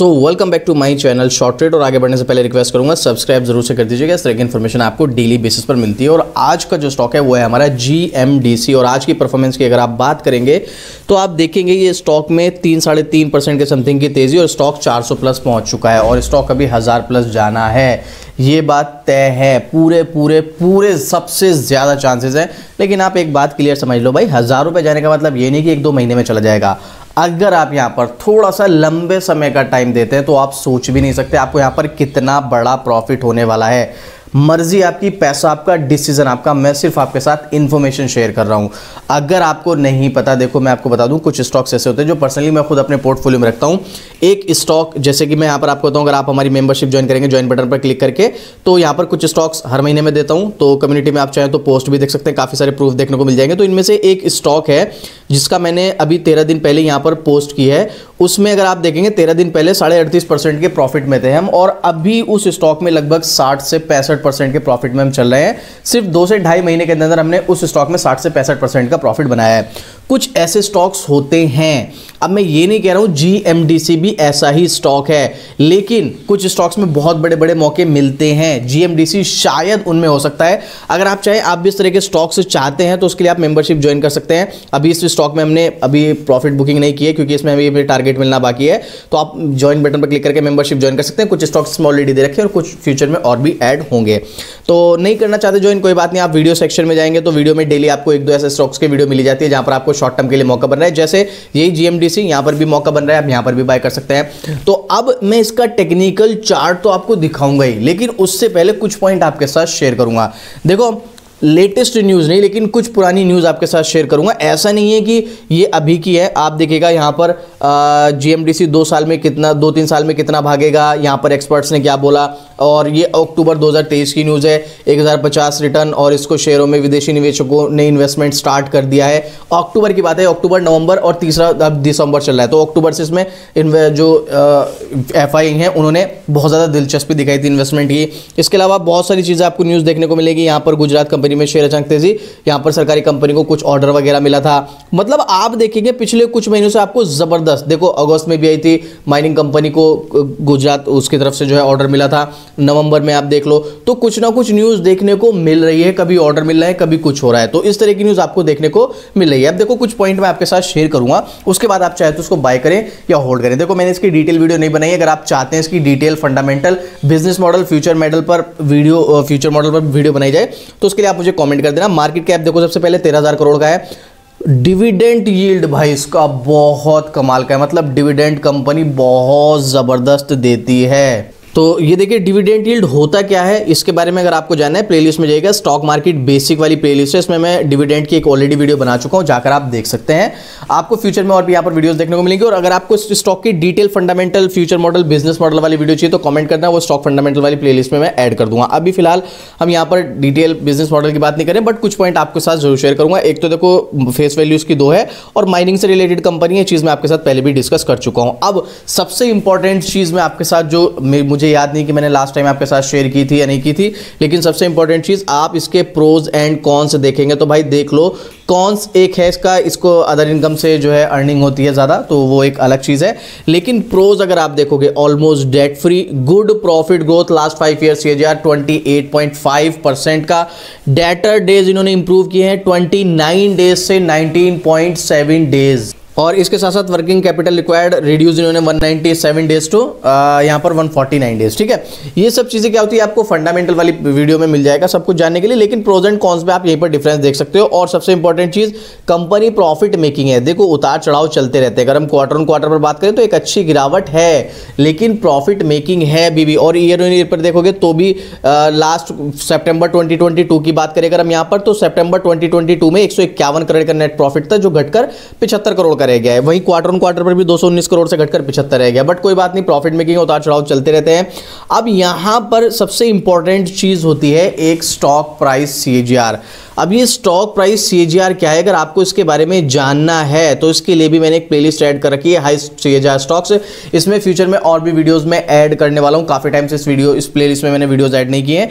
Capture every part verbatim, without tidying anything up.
So welcome back to my channel short trade. और आगे बढ़ने से पहले रिक्वेस्ट करूंगा सब्सक्राइब जरूर से कर दीजिएगा। इस तरह की इन्फॉर्मेशन आपको डेली बेसिस पर मिलती है। और आज का जो स्टॉक है वो है हमारा जी एम डी सी। और आज की परफॉर्मेंस की अगर आप बात करेंगे तो आप देखेंगे ये स्टॉक में तीन साढ़े तीन परसेंट के समथिंग की तेजी और स्टॉक चार सौ प्लस पहुंच चुका है और स्टॉक अभी हज़ार प्लस जाना है, ये बात तय है। पूरे पूरे पूरे सबसे ज़्यादा चांसेस है। लेकिन आप एक बात क्लियर समझ लो भाई, हज़ार रुपये जाने का मतलब ये नहीं कि एक दो महीने में चला जाएगा। अगर आप यहाँ पर थोड़ा सा लंबे समय का टाइम देते हैं तो आप सोच भी नहीं सकते आपको यहाँ पर कितना बड़ा प्रॉफिट होने वाला है। मर्जी आपकी, पैसा आपका, डिसीजन आपका। मैं सिर्फ आपके साथ इंफॉर्मेशन शेयर कर रहा हूं। अगर आपको नहीं पता, देखो मैं आपको बता दूं, कुछ स्टॉक्स ऐसे होते हैं जो पर्सनली मैं खुद अपने पोर्टफोलियो में रखता हूं। एक स्टॉक जैसे कि मैं यहां पर आपको बताऊं, अगर आप हमारी मेंबरशिप ज्वाइन करेंगे, ज्वाइन बटन पर क्लिक करके, तो यहां पर कुछ स्टॉक्स हर महीने में देता हूं। तो कम्युनिटी में आप चाहें तो पोस्ट भी देख सकते हैं, काफी सारे प्रूफ देखने को मिल जाएंगे। तो इनमें से एक स्टॉक है जिसका मैंने अभी तेरह दिन पहले यहां पर पोस्ट की है। उसमें अगर आप देखेंगे तेरह दिन पहले साढ़े अड़तीस परसेंट के प्रॉफिट में थे हम, और अभी उस स्टॉक में लगभग साठ से पैंसठ परसेंट के प्रॉफिट में हम चल रहे हैं। सिर्फ दो से ढाई महीने के अंदर हमने उस स्टॉक में साठ से पैंसठ परसेंट का प्रॉफिट बनाया है। कुछ ऐसे स्टॉक्स होते हैं। अब मैं ये नहीं कह रहा हूं जी एम डी सी भी ऐसा ही स्टॉक है, लेकिन कुछ स्टॉक्स में बहुत बड़े बड़े मौके मिलते हैं। जी एम डी सी शायद उनमें हो सकता है। अगर आप चाहे आप भी इस तरह के स्टॉक्स चाहते हैं तो उसके लिए आप मेंबरशिप ज्वाइन कर सकते हैं। अभी इस स्टॉक में हमने अभी प्रॉफिट बुकिंग नहीं की है क्योंकि इसमें अभी टारगेट मिलना बाकी है। तो आप ज्वाइन बटन पर क्लिक करके मेंबरशिप ज्वाइन कर सकते हैं। कुछ स्टॉक्स ऑलरेडी दे रखे हैं और कुछ फ्यूचर में और भी ऐड होंगे। तो नहीं करना चाहते ज्वाइन, कोई बात नहीं, आप वीडियो सेक्शन में जाएंगे तो वीडियो में डेली आपको एक दो ऐसे स्टॉक्स की वीडियो मिली जाती है जहां पर आपको शॉर्ट टर्म के लिए मौका बन रहा है। जैसे यही जी एम डी सी, यहां पर भी मौका बन रहा है, आप यहां पर भी बाय कर सकते हैं। तो अब मैं इसका टेक्निकल चार्ट तो आपको दिखाऊंगा ही, लेकिन उससे पहले कुछ पॉइंट आपके साथ शेयर करूंगा। देखो, लेटेस्ट न्यूज़ नहीं लेकिन कुछ पुरानी न्यूज़ आपके साथ शेयर करूंगा। ऐसा नहीं है कि ये अभी की है। आप देखिएगा यहाँ पर जी एम डी सी दो साल में कितना, दो तीन साल में कितना भागेगा, यहाँ पर एक्सपर्ट्स ने क्या बोला। और ये अक्टूबर दो हज़ार तेईस की न्यूज़ है। एक हज़ार पचास रिटर्न और इसको शेयरों में विदेशी निवेशकों ने इन्वेस्टमेंट स्टार्ट कर दिया है। अक्टूबर की बात है, अक्टूबर नवंबर और तीसरा अब दिसंबर चल रहा है। तो अक्टूबर से इसमें जो एफ आई हैं उन्होंने बहुत ज़्यादा दिलचस्पी दिखाई थी इन्वेस्टमेंट की। इसके अलावा बहुत सारी चीज़ें आपको न्यूज़ देखने को मिलेगी। यहाँ पर गुजरात कंपनी में शेयर अचानक तेजी, यहां पर सरकारी कंपनी को कुछ ऑर्डर वगैरह मिला था। मतलब आप देखेंगे पिछले कुछ महीनों से आपको जबरदस्त, देखो अगस्त में भी आई थी माइनिंग कंपनी को गुजरात उसकी तरफ से जो है ऑर्डर मिला था। नवंबर में आप देख लो, तो कुछ ना कुछ न्यूज देखने को मिल रही है। कभी ऑर्डर मिल रहा है, कभी कुछ हो रहा है। तो इस तरह की न्यूज आपको देखने को मिल रही है। अब देखो कुछ पॉइंट मैं आपके साथ शेयर करूंगा, उसके बाद आप चाहे तो उसको बाय करें या होल्ड करें। देखो मैंने इसकी डिटेल वीडियो नहीं बनाई। अगर आप चाहते हैं इसकी detail fundamental business model future model पर वीडियो फ्यूचर मॉडल पर वीडियो बनाई जाए तो उसके लिए आप मुझे कमेंट कर देना। मार्केट कैप देखो सबसे पहले तेरह हजार करोड़ का है। डिविडेंड यील्ड भाई इसका बहुत कमाल का है, मतलब डिविडेंड कंपनी बहुत जबरदस्त देती है। तो ये देखिए डिविडेंड यील्ड होता क्या है, इसके बारे में अगर आपको जानना है प्लेलिस्ट में जाइएगा, स्टॉक मार्केट बेसिक वाली प्लेलिस्ट है। इसमें मैं डिविडेंड की एक ऑलरेडी वीडियो बना चुका हूं, जाकर आप देख सकते हैं। आपको फ्यूचर में और भी यहाँ पर वीडियोस देखने को मिलेंगी। और अगर आपको स्टॉक की detail fundamental future model business model वाली वीडियो चाहिए तो कमेंट करना, वो स्टॉक फंडामेंटल वाली प्लेलिस्ट में मैं ऐड कर दूंगा। अभी फिलहाल हम यहाँ पर डिटेल बिजनेस मॉडल की बात नहीं करें, बट कुछ पॉइंट आपके साथ जरूर शेयर करूंगा। एक तो देखो फेस वैल्यू इसकी दो है और माइनिंग से रिलेटेड कंपनी है, चीज मैं आपके साथ पहले भी डिस्कस कर चुका हूं। अब सबसे इंपॉर्टेंट चीज मैं आपके साथ, जो मुझे याद नहीं कि मैंने लास्ट टाइम आपके साथ शेयर की थी या नहीं की थी, लेकिन सबसे इंपॉर्टेंट चीज आप इसके प्रोज एंड कॉन्स देखेंगे तो भाई देख लो। कॉन्स एक है इसका, इसको अदर इनकम से जो है अर्निंग होती है ज्यादा, तो वो एक अलग चीज है। लेकिन प्रोज अगर आप देखोगे, almost debt free, good profit growth last five year CAGR अट्ठाईस पॉइंट पाँच परसेंट का। डेटर डेज इन्होंने इंप्रूव किए हैं उनतीस डेज से उन्नीस पॉइंट सात डेज। और इसके साथ साथ वर्किंग कैपिटल रिक्वायर्ड रिड्यूस इन्होंने एक सौ सत्तानवे डेज टू यहाँ पर एक सौ उनचास डेज। ठीक है, ये सब चीजें क्या होती है आपको फंडामेंटल वाली वीडियो में मिल जाएगा सब कुछ जानने के लिए। लेकिन प्रोज एंड कॉन्स में आप यहीं पर डिफरेंस देख सकते हो। और सबसे इंपॉर्टेंट चीज, कंपनी प्रॉफिट मेकिंग है। देखो उतार चढ़ाव चलते रहते हैं। अगर हम क्वार्टर ऑन क्वार्टर पर बात करें तो एक अच्छी गिरावट है, लेकिन प्रॉफिट मेकिंग है अभी भी। और ईयर ऑन ईयर पर देखोगे तो भी लास्ट सितंबर ट्वेंटी ट्वेंटी टू की बात करें अगर हम यहाँ पर, तो सितंबर ट्वेंटी ट्वेंटी टू में एक सौ इक्यावन करोड़ का नेट प्रॉफिट था, जो घटकर पचहत्तर करोड़ रह गया है। वही क्वार्टर ऑन क्वार्टर पर भी दो सौ उन्नीस करोड़ से घटकर पचहत्तर रह गया। बट कोई बात नहीं, प्रॉफिट मेकिंग उतार चढ़ाव चलते रहते हैं। अब यहां पर सबसे इंपॉर्टेंट चीज होती है एक स्टॉक प्राइस सीएजीआर। अब ये स्टॉक प्राइस सीएजीआर क्या है, अगर आपको इसके बारे में जानना है तो इसके लिए भी मैंने एक प्लेलिस्ट ऐड कर रखी है, हाई सीएजीआर स्टॉक्स। इसमें फ्यूचर में और भी वीडियोस में ऐड करने वाला हूं। काफी टाइम से इस वीडियो इस प्लेलिस्ट में मैंने वीडियोस ऐड नहीं किए हैं।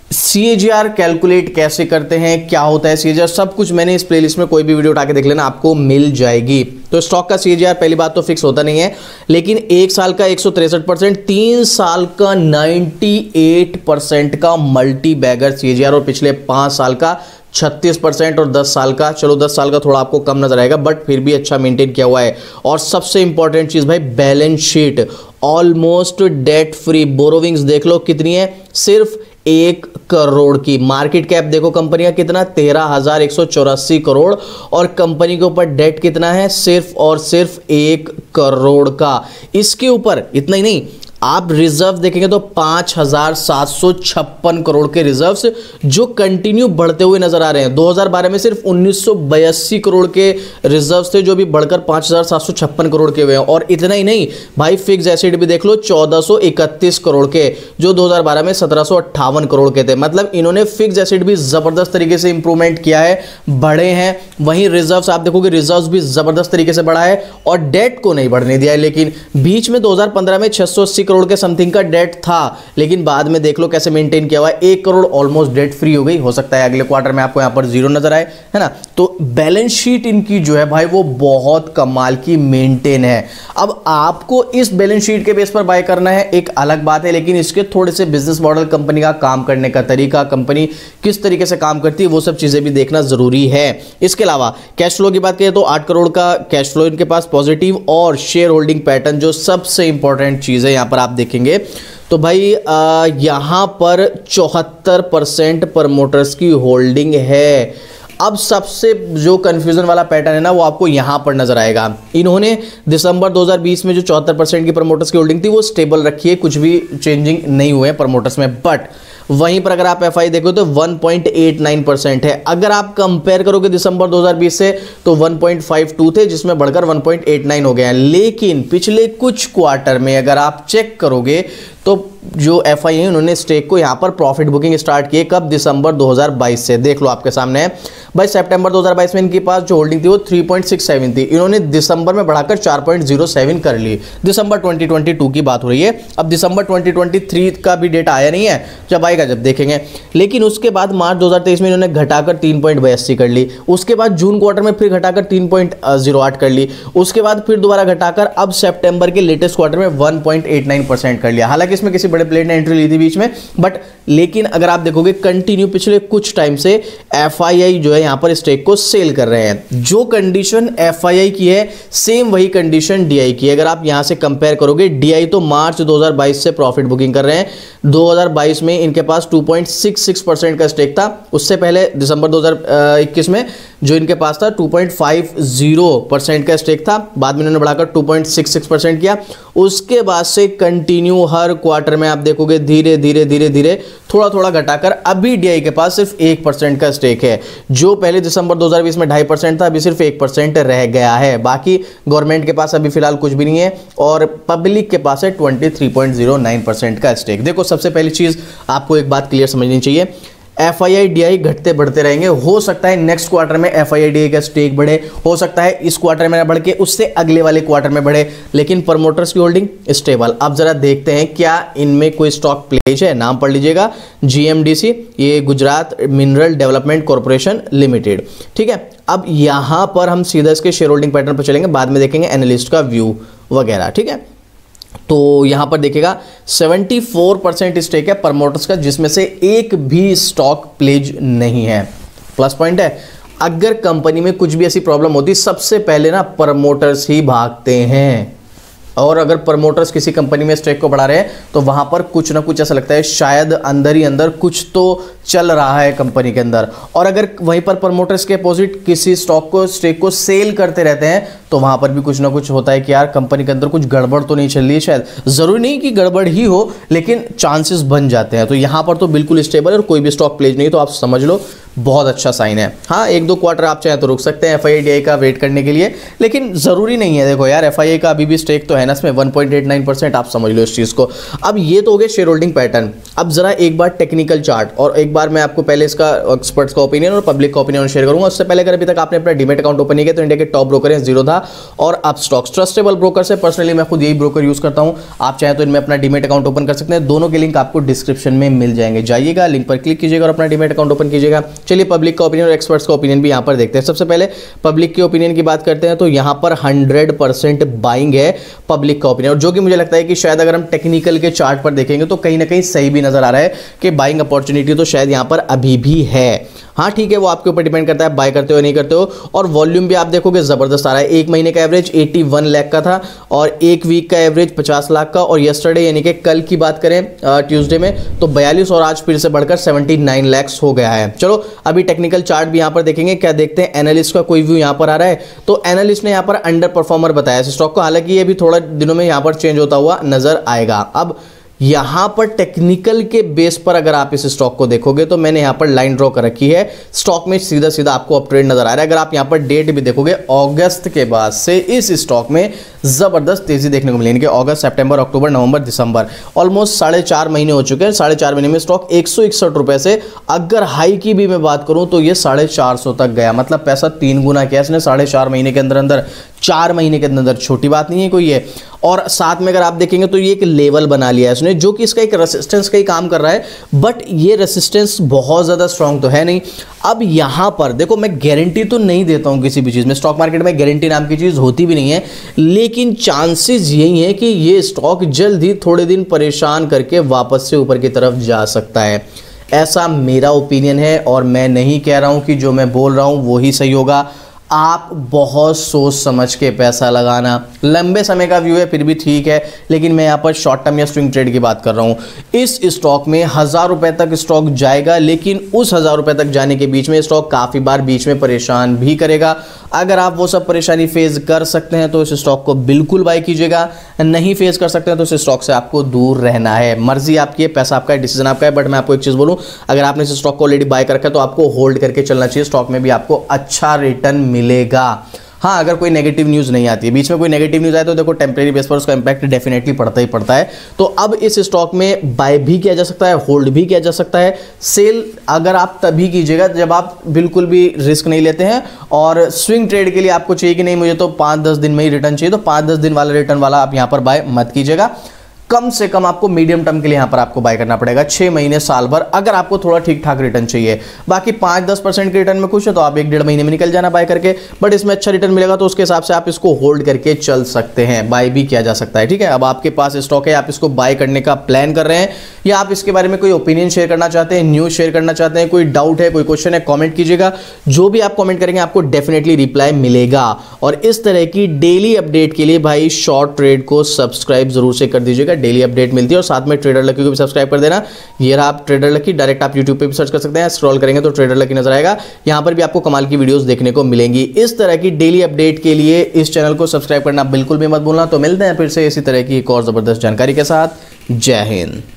सीएजीआर कैलकुलेट कैसे करते हैं, क्या होता है सीएजीआर, सब कुछ मैंने इस प्लेलिस्ट में कोई भी वीडियो उठा के देख लेना, आपको मिल जाएगी। तो स्टॉक का सीएजीआर पहली बात तो फिक्स होता नहीं है, लेकिन एक साल का एक सौ तिरसठ परसेंट, तीन साल का अट्ठानवे परसेंट का मल्टी बैगर सीएजीआर और पिछले पांच साल का छत्तीस परसेंट और दस साल का, चलो दस साल का थोड़ा आपको कम नजर आएगा बट फिर भी अच्छा मेंटेन किया हुआ है। और सबसे इंपॉर्टेंट चीज भाई balance sheet almost debt free, borrowings देख लो कितनी है, सिर्फ एक करोड़ की। मार्केट कैप देखो कंपनी का कितना, तेरह हजार एक सौ चौरासी करोड़, और कंपनी के ऊपर डेट कितना है, सिर्फ और सिर्फ एक करोड़ का। इसके ऊपर इतना ही नहीं, आप रिजर्व देखेंगे तो पांच हजार सात सौ छप्पन करोड़ के रिजर्व्स जो कंटिन्यू बढ़ते हुए नजर आ रहे हैं। दो हज़ार बारह में सिर्फ उन्नीस सौ बयासी करोड़ के रिजर्व्स थे जो भी बढ़कर पांच हजार सात सौ छप्पन करोड़ के हुए हैं। और इतना ही नहीं भाई, फिक्स एसेट भी देख लो चौदह सौ इकतीस करोड़ के, जो दो हज़ार बारह में सत्रह सौ अट्ठावन करोड़ के थे। मतलब इन्होंने फिक्स एसेट भी जबरदस्त तरीके से इंप्रूवमेंट किया है, बढ़े हैं। वहीं रिजर्व्स आप देखोगे, रिजर्व्स भी जबरदस्त तरीके से बढ़ा है और डेट को नहीं बढ़ने दिया है। लेकिन बीच में दो हज़ार पंद्रह में छह सौ अस्सी करोड़ के समथिंग का डेट था, लेकिन बाद में देख लो कैसे मेंटेन किया हुआ है, एक करोड़ ऑलमोस्ट डेट फ्री हो गई। हो सकता है अगले क्वार्टर में आपको यहां पर जीरो नजर आए, है ना। तो बैलेंस शीट इनकी जो है भाई वो बहुत कमाल की मेंटेन है। अब आपको इस बैलेंस शीट के बेस पर बाय करना है एक अलग बात है, लेकिन इसके थोड़े से बिजनेस मॉडल, कंपनी का काम करने का तरीका, कंपनी किस तरीके से काम करती है, वो सब चीजें भी देखना जरूरी है। इसके अलावा कैश फ्लो की बात करें तो आठ करोड़ का कैश फ्लो इनके पास पॉजिटिव, और शेयर होल्डिंग पैटर्न जो सबसे इंपॉर्टेंट चीज है यहां पर आप देखेंगे तो भाई यहां पर चौहत्तर परसेंट प्रमोटर्स की होल्डिंग है। अब सबसे जो कंफ्यूजन वाला पैटर्न है ना, वो आपको यहां पर नजर आएगा। इन्होंने दिसंबर दो हज़ार बीस में जो चौहत्तर परसेंट की प्रमोटर्स की होल्डिंग थी वो स्टेबल रखी है, कुछ भी चेंजिंग नहीं हुए हैं प्रमोटर्स में। बट वहीं पर अगर आप एफआई देखो तो one point eight nine percent है। अगर आप कंपेयर करोगे दिसंबर दो हज़ार बीस से तो वन पॉइंट फाइव टू थे, जिसमें बढ़कर वन पॉइंट एट नाइन हो गए हैं। लेकिन पिछले कुछ क्वार्टर में अगर आप चेक करोगे तो जो एफआई है उन्होंने स्टेक को यहां पर प्रॉफिट बुकिंग स्टार्ट किए कब, दिसंबर दो हज़ार बाईस से। देख लो आपके सामने है भाई, सितंबर दो हज़ार बाईस में इनके पास जो होल्डिंग थी वो थ्री पॉइंट सिक्स सेवन थी, इन्होंने दिसंबर में बढ़ाकर फोर पॉइंट ज़ीरो सेवन कर ली। दिसंबर ट्वेंटी ट्वेंटी टू की बात हो रही है, अब दिसंबर ट्वेंटी ट्वेंटी थ्री का भी डेटा आया नहीं है, जब आएगा जब देखेंगे। लेकिन उसके बाद मार्च दो हज़ार तेईस में इन्होंने घटाकर तीन पॉइंट बयासी कर ली, उसके बाद जून क्वार्टर में फिर घटाकर तीन पॉइंट ज़ीरो आठ कर ली, उसके बाद फिर दोबारा घटाकर अब सितंबर के लेटेस्ट क्वार्टर में one point eight nine percent कर लिया। हालांकि इसमें किसी बड़े प्लेयर ने एंट्री ली थी बीच में, बट लेकिन अगर आप देखोगे कंटिन्यू पिछले कुछ टाइम से एफआईआई जो है यहां पर स्टेक को सेल कर रहे हैं। जो कंडीशन एफआईआई की है सेम वही कंडीशन डीआई की है। अगर आप यहां से कंपेयर करोगे, डीआई तो मार्च दो हज़ार बाईस से प्रॉफिट बुकिंग कर रहे हैं। दो हज़ार बाईस में इनके पास two point six six percent का स्टेक था, उससे पहले दिसंबर दो हज़ार इक्कीस में जो इनके पास था two point five zero percent का स्टेक था, बाद में इन्होंने बढ़ाकर two point six six percent किया। उसके बाद से कंटिन्यू हर क्वार्टर में आप देखोगे धीरे धीरे धीरे धीरे थोड़ा थोड़ा घटाकर अभी डीआई के पास सिर्फ एक परसेंट का स्टेक है, जो पहले दिसंबर दो हज़ार बीस में ढाई परसेंट था, अभी सिर्फ एक परसेंट रह गया है। बाकी गवर्नमेंट के पास अभी फिलहाल कुछ भी नहीं है और पब्लिक के पास है twenty three point zero nine percent का स्टेक। देखो सबसे पहली चीज आपको एक बात क्लियर समझनी चाहिए, एफआईआई डीआई घटते बढ़ते रहेंगे। हो सकता है नेक्स्ट क्वार्टर में एफआईआई डीआई का स्टेक बढ़े, हो सकता है इस क्वार्टर में ना बढ़ के उससे अगले वाले क्वार्टर में बढ़े, लेकिन प्रमोटर्स की होल्डिंग स्टेबल। अब जरा देखते हैं क्या इनमें कोई स्टॉक प्लेज है। नाम पढ़ लीजिएगा, जीएमडीसी, ये Gujarat mineral development corporation limited, ठीक है। अब यहां पर हम सीधा इसके शेयर होल्डिंग पैटर्न पर चलेंगे, बाद में देखेंगे एनालिस्ट का व्यू वगैरह, ठीक है। तो यहां पर देखिएगा चौहत्तर परसेंट स्टेक है प्रमोटर्स का, जिसमें से एक भी स्टॉक प्लेज नहीं है। प्लस पॉइंट है, अगर कंपनी में कुछ भी ऐसी प्रॉब्लम होती सबसे पहले ना प्रमोटर्स ही भागते हैं। और अगर प्रमोटर्स किसी कंपनी में स्टेक को बढ़ा रहे हैं तो वहां पर कुछ ना कुछ ऐसा लगता है शायद अंदर ही अंदर कुछ तो चल रहा है कंपनी के अंदर। और अगर वहीं पर प्रमोटर्स के अपोजिट किसी स्टॉक को स्टेक को सेल करते रहते हैं तो वहां पर भी कुछ ना कुछ होता है कि यार कंपनी के अंदर कुछ गड़बड़ तो नहीं चल रही है। शायद जरूरी नहीं कि गड़बड़ ही हो, लेकिन चांसेस बन जाते हैं। तो यहां पर तो बिल्कुल स्टेबल है और कोई भी स्टॉक प्लेज नहीं, तो आप समझ लो बहुत अच्छा साइन है। हाँ, एक दो क्वार्टर आप चाहे तो रुक सकते हैं F I I D I का वेट करने के लिए, लेकिन ज़रूरी नहीं है। देखो यार, एफ आई आई का अभी भी स्टेक तो है ना इसमें one point eight nine percent, आप समझ लो इस चीज़ को। अब ये तो हो गया शेयर होल्डिंग पैटर्न। अब जरा एक बार टेक्निकल चार्ट और एक बार मैं आपको पहले इसका एक्सपर्ट्स का ओपिनियन और पब्लिक का ओपिनियन शेयर करूंगा। उससे पहले अगर अभी तक आपने अपना डीमेट अकाउंट ओपन नहीं किया तो इंडिया के टॉप ब्रोकर हैं जीरोधा और अपस्टॉक्स, ट्रस्टेबल ब्रोकर से। पर्सनली मैं खुद यही ब्रोकर यूज करता हूं। आप चाहे तो इनमें अपना डीमेट अकाउंट ओपन कर सकते हैं। दोनों के लिंक आपको डिस्क्रिप्शन में मिल जाएंगे, जाइएगा लिंक पर क्लिक कीजिएगा और अपना डीमेट अकाउंट ओपन कीजिएगा। चलिए पब्लिक का ओपिनियन और एक्सपर्ट्स का ओपिनियन भी यहां पर देखते हैं। सबसे पहले पब्लिक के ओपिनियन की बात करते हैं तो यहां पर हंड्रेड परसेंट बाइंग है पब्लिक का ओपिनियन, और जो कि मुझे लगता है कि शायद अगर हम टेक्निकल के चार्ट पर देखेंगे तो कहीं ना कहीं सही भी नजर आ रहा है कि बाइंग अपॉर्चुनिटी तो शायद यहां पर अभी भी है। हाँ ठीक है, वो आपके ऊपर डिपेंड करता है बाय करते हो नहीं करते हो। और वॉल्यूम भी आप देखोगे जबरदस्त आ रहा है। एक महीने का एवरेज इक्यासी लाख का था और एक वीक का एवरेज पचास लाख का, और यस्टरडे यानी कि कल की बात करें ट्यूसडे में तो बयालीस, और आज फिर से बढ़कर उन्यासी लाख हो गया है। चलो अभी टेक्निकल चार्ट भी यहां पर देखेंगे। क्या देखते हैं एनालिस्ट का कोई व्यू यहां पर आ रहा है, तो एनालिस्ट ने यहां पर अंडर परफॉर्मर बताया इस स्टॉक को। हालांकि ये भी थोड़ा दिनों में यहां पर चेंज होता हुआ नजर आएगा। अब यहां पर टेक्निकल के बेस पर अगर आप इस स्टॉक को देखोगे तो मैंने यहां पर लाइन ड्रॉ कर रखी है। स्टॉक में सीधा सीधा आपको अप ट्रेंड नजर आ रहा है। अगर आप यहां पर डेट भी देखोगे, अगस्त के बाद से इस स्टॉक में जबरदस्त तेजी देखने को मिलेगी। अगस्त, सितंबर, अक्टूबर, नवंबर, दिसंबर, ऑलमोस्ट साढ़े चार महीने हो चुके हैं। साढ़े चार महीने में स्टॉक एक सौ इकसठ रुपए से, अगर हाई की भी मैं बात करूं तो ये साढ़े चार सौ तक गया। मतलब पैसा तीन गुना किया इसने साढ़े चार महीने के अंदर अंदर, चार महीने के अंदर। छोटी बात नहीं है कोई ये। और साथ में अगर आप देखेंगे तो ये एक लेवल बना लिया है इसने, जो कि इसका एक रेसिस्टेंस का ही काम कर रहा है, बट ये रेसिस्टेंस बहुत ज्यादा स्ट्रांग तो है नहीं। अब यहां पर देखो, मैं गारंटी तो नहीं देता हूं किसी भी चीज में, स्टॉक मार्केट में गारंटी नाम की चीज होती भी नहीं है, लेकिन चांसेस यही है कि ये स्टॉक जल्द ही थोड़े दिन परेशान करके वापस से ऊपर की तरफ जा सकता है। ऐसा मेरा ओपिनियन है, और मैं नहीं कह रहा हूं कि जो मैं बोल रहा हूं वो ही सही होगा। आप बहुत सोच समझ के पैसा लगाना। लंबे समय का व्यू है फिर भी ठीक है, लेकिन मैं यहां पर शॉर्ट टर्म या स्विंग ट्रेड की बात कर रहा हूं। इस स्टॉक में हजार रुपए तक स्टॉक जाएगा, लेकिन उस हजार रुपए तक जाने के बीच में स्टॉक काफी बार बीच में परेशान भी करेगा। अगर आप वो सब परेशानी फेस कर सकते हैं तो इस स्टॉक को बिल्कुल बाय कीजिएगा। नहीं फेस कर सकते हैं तो इस स्टॉक से आपको दूर रहना है। मर्जी आपकी है, पैसा आपका है, डिसीजन आपका है। बट मैं आपको एक चीज बोलूं, अगर आपने इस स्टॉक को ऑलरेडी बाय कर रखा है तो आपको होल्ड करके चलना चाहिए। स्टॉक में भी आपको अच्छा रिटर्न मिलेगा। हाँ, अगर कोई नेगेटिव न्यूज़ नहीं आती है, बीच में कोई नेगेटिव न्यूज़ आए तो देखो टेम्परेरी बेस पर उसका इंपैक्ट डेफिनेटली पड़ता ही पड़ता है। तो अब इस स्टॉक में बाय भी किया जा सकता है, होल्ड भी किया जा सकता है। सेल अगर आप तभी कीजिएगा जब आप बिल्कुल भी रिस्क नहीं लेते हैं, और स्विंग ट्रेड के लिए आपको चाहिए कि नहीं मुझे तो पाँच दस दिन में ही रिटर्न चाहिए, तो पाँच दस दिन वाला रिटर्न वाला आप यहाँ पर बाय मत कीजिएगा। कम से कम आपको मीडियम टर्म के लिए यहां पर आपको बाय करना पड़ेगा, छह महीने साल भर, अगर आपको थोड़ा ठीक ठाक रिटर्न चाहिए। बाकी पाँच दस परसेंट के रिटर्न में खुश है तो आप एक डेढ़ महीने में निकल जाना बाय करके, बट इसमें अच्छा रिटर्न मिलेगा तो उसके हिसाब से आप इसको होल्ड करके चल सकते हैं। बाय भी किया जा सकता है, ठीक है। अब आपके पास स्टॉक है, आप इसको बाय करने का प्लान कर रहे हैं, या आप इसके बारे में कोई ओपिनियन शेयर करना चाहते हैं, न्यूज शेयर करना चाहते हैं, कोई डाउट है, कोई क्वेश्चन है, कॉमेंट कीजिएगा। जो भी आप कॉमेंट करेंगे आपको डेफिनेटली रिप्लाई मिलेगा। और इस तरह की डेली अपडेट के लिए भाई शॉर्ट ट्रेड को सब्सक्राइब जरूर से कर दीजिएगा, डेली अपडेट मिलती है। और साथ में ट्रेडर लकी को भी सब्सक्राइब कर देना। ये रहा आप ट्रेडर लकी, डायरेक्ट आप यूट्यूब पे भी सर्च कर सकते हैं, स्क्रॉल करेंगे तो ट्रेडर लकी नजर आएगा। यहां पर भी आपको कमाल की वीडियोस देखने को मिलेंगी। इस तरह की डेली अपडेट के लिए इस चैनल को सब्सक्राइब करना बिल्कुल भी मत भूलना। तो मिलते हैं फिर से इसी तरह की एक और जबरदस्त जानकारी के साथ। जय हिंद।